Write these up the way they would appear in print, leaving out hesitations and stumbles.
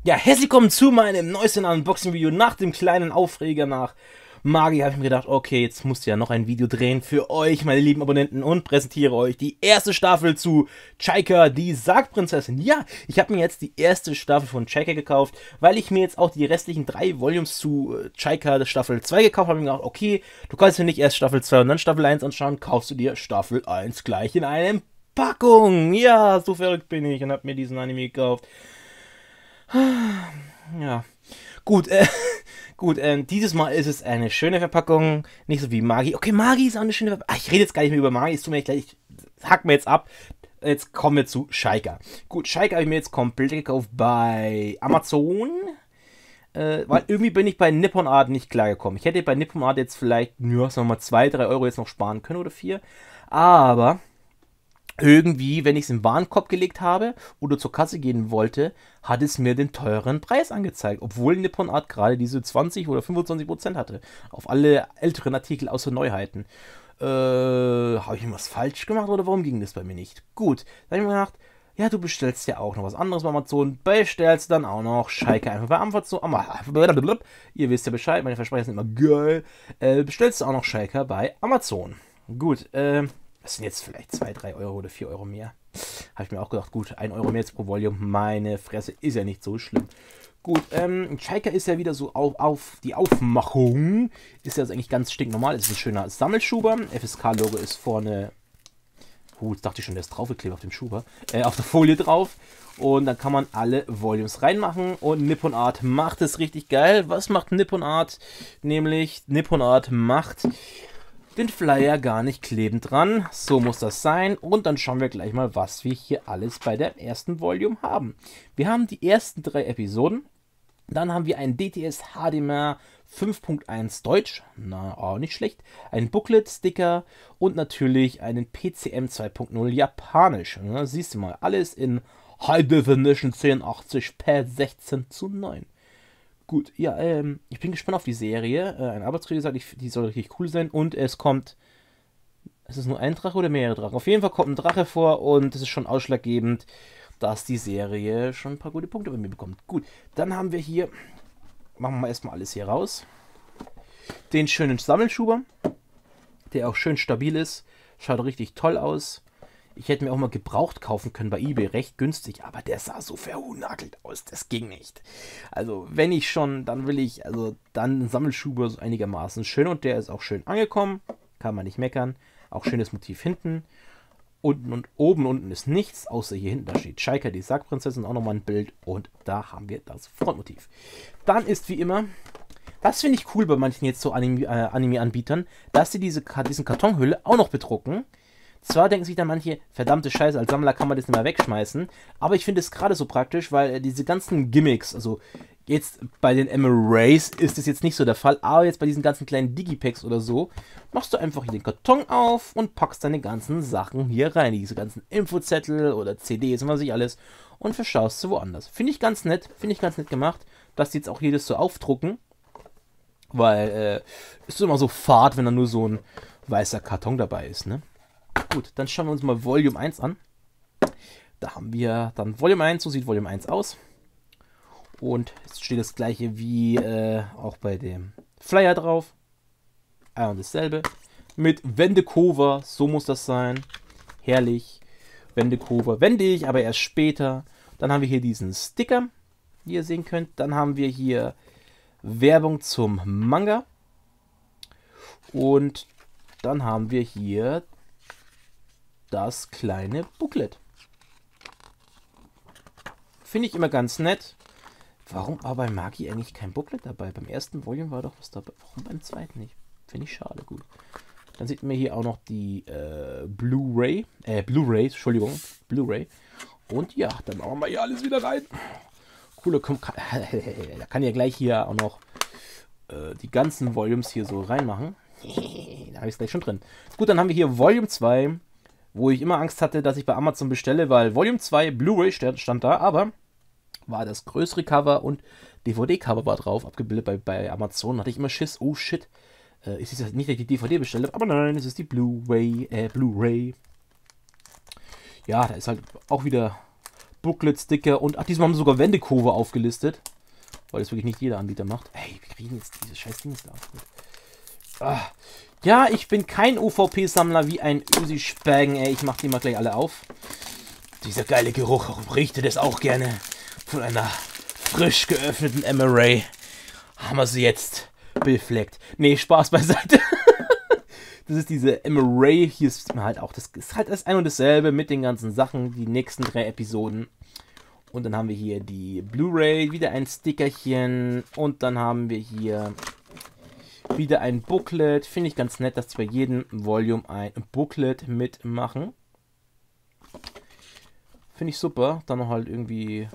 Ja, herzlich willkommen zu meinem neuesten Unboxing-Video. Nach dem kleinen Aufreger nach Magi habe ich mir gedacht, okay, jetzt musst du ja noch ein Video drehen für euch, meine lieben Abonnenten, und präsentiere euch die erste Staffel zu Chaika, die Sargprinzessin. Ja, ich habe mir jetzt die erste Staffel von Chaika gekauft, weil ich mir jetzt auch die restlichen 3 Volumes zu Chaika Staffel 2 gekauft habe. Ich mir gedacht, okay, du kannst dir nicht erst Staffel 2 und dann Staffel 1 anschauen, kaufst du dir Staffel 1 gleich in einem Packung. Ja, so verrückt bin ich und habe mir diesen Anime gekauft. Ja, gut, gut, dieses Mal ist es eine schöne Verpackung, nicht so wie Magi. Okay, Magi ist auch eine schöne Verpackung. Ich rede jetzt gar nicht mehr über Magi, es tut mir echt leid, ich hack mir jetzt ab. Jetzt kommen wir zu Chaika. Gut, Chaika habe ich mir jetzt komplett gekauft bei Amazon, weil irgendwie bin ich bei Nippon Art nicht klargekommen. Ich hätte bei Nippon Art jetzt vielleicht, nur sagen wir mal 2, 3 Euro jetzt noch sparen können oder 4, aber irgendwie, wenn ich es im Warenkorb gelegt habe oder zur Kasse gehen wollte, hat es mir den teuren Preis angezeigt, obwohl Nippon Art gerade diese 20 oder 25% hatte. Auf alle älteren Artikel außer Neuheiten. Habe ich irgendwas falsch gemacht oder warum ging das bei mir nicht? Gut, dann habe ich mir gedacht, ja, du bestellst ja auch noch was anderes bei Amazon, bestellst dann auch noch Chaika einfach bei Amazon. Ihr wisst ja Bescheid, meine Versprechen sind immer geil. Bestellst du auch noch Chaika bei Amazon. Gut, das sind jetzt vielleicht 2, 3 Euro oder 4 Euro mehr. Habe ich mir auch gedacht, gut, 1 Euro mehr jetzt pro Volume. Meine Fresse, ist ja nicht so schlimm. Gut, Chaika ist ja wieder so auf die Aufmachung. Ist ja also eigentlich ganz stinknormal. Ist ein schöner Sammelschuber. FSK-Logo ist vorne. Jetzt dachte ich schon, der ist draufgeklebt auf dem Schuber. Auf der Folie drauf. Und dann kann man alle Volumes reinmachen. Und Nippon Art macht es richtig geil. Was macht Nippon Art? Nämlich, Nippon Art macht den Flyer gar nicht klebend dran. So muss das sein. Und dann schauen wir gleich mal, was wir hier alles bei der ersten Volume haben. Wir haben die ersten 3 Episoden. Dann haben wir ein DTS HDMI 5.1 Deutsch. Na, auch nicht schlecht. Ein Booklet, Sticker und natürlich einen PCM 2.0 Japanisch. Ja, siehst du mal, alles in High Definition 1080p 16:9. Gut, ja, ich bin gespannt auf die Serie. Ein Arbeitskollege sagt, die soll richtig cool sein. Und es kommt. Ist es nur ein Drache oder mehrere Drachen? Auf jeden Fall kommt ein Drache vor und es ist schon ausschlaggebend, dass die Serie schon ein paar gute Punkte bei mir bekommt. Gut, dann haben wir hier. Machen wir mal erstmal alles hier raus. Den schönen Sammelschuber, der auch schön stabil ist. Schaut richtig toll aus. Ich hätte mir auch mal gebraucht kaufen können bei eBay, recht günstig, aber der sah so verhunakelt aus, das ging nicht. Also, wenn ich schon, dann will ich, also dann ein Sammelschuber so einigermaßen schön und der ist auch schön angekommen, kann man nicht meckern. Auch schönes Motiv hinten. Unten und oben unten ist nichts, außer hier hinten, da steht Chaika, die Sargprinzessin, auch nochmal ein Bild und da haben wir das Frontmotiv. Dann ist wie immer, das finde ich cool bei manchen jetzt so Anime-Anbietern, dass sie diesen Kartonhülle auch noch bedrucken. Zwar denken sich dann manche, verdammte Scheiße, als Sammler kann man das nicht mehr wegschmeißen, aber ich finde es gerade so praktisch, weil diese ganzen Gimmicks, also jetzt bei den Emeralds ist das jetzt nicht so der Fall, aber jetzt bei diesen ganzen kleinen Digipacks oder so, machst du einfach hier den Karton auf und packst deine ganzen Sachen hier rein, diese ganzen Infozettel oder CDs und was ich alles, und verschaust sie woanders. Finde ich ganz nett gemacht, dass die jetzt auch jedes so aufdrucken, weil ist immer so fad, wenn da nur so ein weißer Karton dabei ist, ne? Gut, dann schauen wir uns mal Volume 1 an. Da haben wir dann Volume 1, so sieht Volume 1 aus. Und es steht das gleiche wie auch bei dem Flyer drauf. Und dasselbe. Mit Wendecover, so muss das sein. Herrlich. Wendecover wende ich, aber erst später. Dann haben wir hier diesen Sticker, wie ihr sehen könnt. Dann haben wir hier Werbung zum Manga. Und dann haben wir hier das kleine Booklet. Finde ich immer ganz nett. Warum war bei Magi eigentlich kein Booklet dabei? Beim ersten Volume war doch was dabei. Warum beim zweiten nicht? Finde ich schade. Gut. Dann sieht man hier auch noch die Blu-ray. Entschuldigung. Blu-ray. Und ja, dann machen wir hier alles wieder rein. Coole, da kann ja gleich hier auch noch die ganzen Volumes hier so reinmachen. Da habe ich es gleich schon drin. Gut, dann haben wir hier Volume 2. Wo ich immer Angst hatte, dass ich bei Amazon bestelle, weil Volume 2 Blu-ray stand da, aber war das größere Cover und DVD-Cover war drauf, abgebildet bei Amazon. Da hatte ich immer Schiss, oh shit, ist es nicht, dass ich die DVD bestelle, aber nein, es ist die Blu-ray. Ja, da ist halt auch wieder Booklet-Sticker und, ach, diesmal haben sie sogar Wendekurve aufgelistet. Weil das wirklich nicht jeder Anbieter macht. Ey, wir kriegen jetzt diese scheiß Dings da. Ah. Ja, ich bin kein UVP-Sammler wie ein Ösi-Spägen, ey. Ich mach die mal gleich alle auf. Dieser geile Geruch riecht es auch gerne von einer frisch geöffneten MRA. Haben wir sie jetzt befleckt. Nee, Spaß beiseite. Das ist diese MRA. Hier ist halt auch, das ist halt das ein und dasselbe mit den ganzen Sachen. Die nächsten 3 Episoden. Und dann haben wir hier die Blu-ray, wieder ein Stickerchen. Und dann haben wir hier wieder ein Booklet. Finde ich ganz nett, dass bei jedem Volume ein Booklet mitmachen. Finde ich super. Dann noch halt irgendwie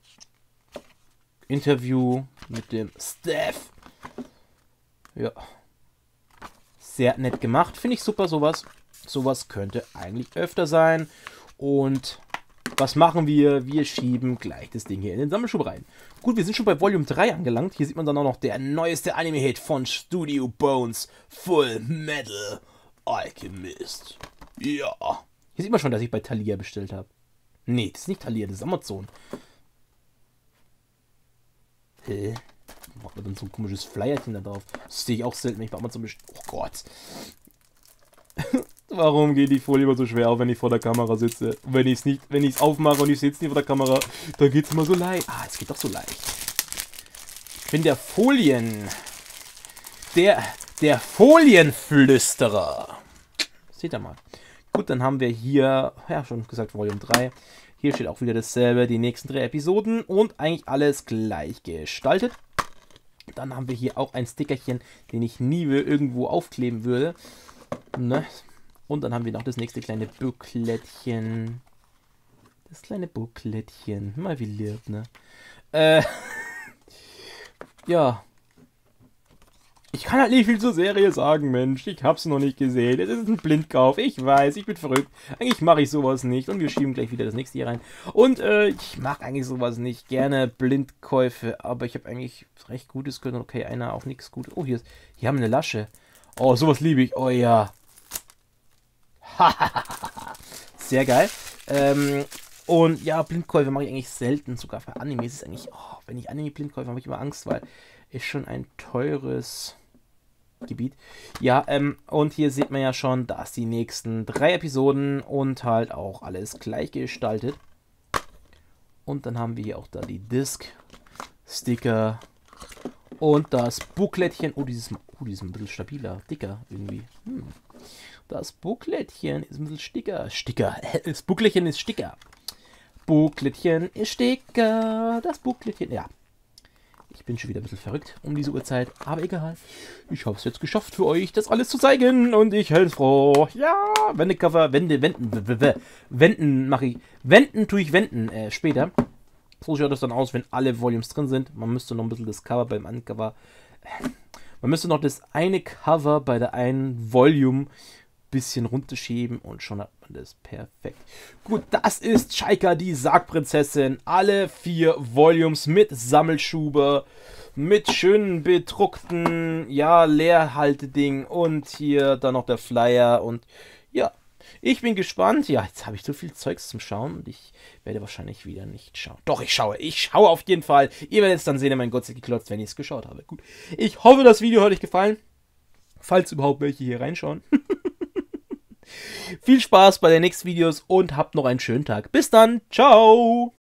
Interview mit dem Staff. Ja. Sehr nett gemacht. Finde ich super, sowas. Sowas könnte eigentlich öfter sein. Und was machen wir? Wir schieben gleich das Ding hier in den Sammelschub rein. Gut, wir sind schon bei Volume 3 angelangt. Hier sieht man dann auch noch der neueste Anime-Hit von Studio Bones. Full Metal Alchemist. Ja. Hier sieht man schon, dass ich bei Thalia bestellt habe. Nee, das ist nicht Thalia, das ist Amazon. Hä? Macht man dann so ein komisches Flyerchen da drauf? Das sehe ich auch selten, wenn ich bei Amazon bestelle. Oh Gott. Warum geht die Folie immer so schwer auf, wenn ich vor der Kamera sitze? Und wenn ich es aufmache und ich sitze nicht vor der Kamera, dann geht es immer so leicht. Ah, es geht doch so leicht. Ich bin der der Folienflüsterer. Seht ihr mal. Gut, dann haben wir hier, ja, schon gesagt, Volume 3. Hier steht auch wieder dasselbe, die nächsten 3 Episoden und eigentlich alles gleich gestaltet. Dann haben wir hier auch ein Stickerchen, den ich nie irgendwo aufkleben würde. Ne? Und dann haben wir noch das nächste kleine Booklettchen. Das kleine Booklettchen. Mal wie lieb, ne? Ja. Ich kann halt nicht viel zur Serie sagen, Mensch. Ich hab's noch nicht gesehen. Es ist ein Blindkauf. Ich weiß, ich bin verrückt. Eigentlich mache ich sowas nicht. Und wir schieben gleich wieder das nächste hier rein. Und ich mag eigentlich sowas nicht. Gerne Blindkäufe. Aber ich habe eigentlich recht Gutes können. Okay, einer auch nichts Gutes. Oh, hier haben wir eine Lasche. Oh, sowas liebe ich. Oh ja. Sehr geil. Und ja, Blindkäufe mache ich eigentlich selten. Sogar für Anime ist es eigentlich... Oh, wenn ich Anime-Blindkäufe habe ich immer Angst, weil ist schon ein teures Gebiet. Ja, und hier sieht man ja schon, dass die nächsten 3 Episoden und halt auch alles gleich gestaltet. Und dann haben wir hier auch da die Disc, Sticker und das Booklettchen. Oh, dieses ist ein bisschen stabiler, dicker irgendwie. Das Booklettchen ist ein bisschen Sticker. Das Booklettchen ist Sticker. Booklettchen ist Sticker. Das Booklettchen, ja. Ich bin schon wieder ein bisschen verrückt um diese Uhrzeit, aber egal. Ich habe es jetzt geschafft für euch, das alles zu zeigen und ich hält froh. Ja, Wendecover, Wenden mache ich. Wenden tue ich später. So schaut das dann aus, wenn alle Volumes drin sind. Man müsste noch ein bisschen das Cover beim Uncover. Man müsste noch das eine Cover bei der einen Volume bisschen runterschieben und schon hat man das perfekt. Gut, das ist Chaika, die Sargprinzessin. Alle 4 Volumes mit Sammelschuber, mit schönen bedruckten, ja, Leerhalteding und hier dann noch der Flyer und ja, ich bin gespannt. Ja, jetzt habe ich so viel Zeugs zum Schauen und ich werde wahrscheinlich wieder nicht schauen. Doch, ich schaue auf jeden Fall. Ihr werdet es dann sehen, mein Gott, geklotzt, wenn ich es geschaut habe. Gut, ich hoffe, das Video hat euch gefallen. Falls überhaupt welche hier reinschauen. Viel Spaß bei den nächsten Videos und habt noch einen schönen Tag. Bis dann. Ciao.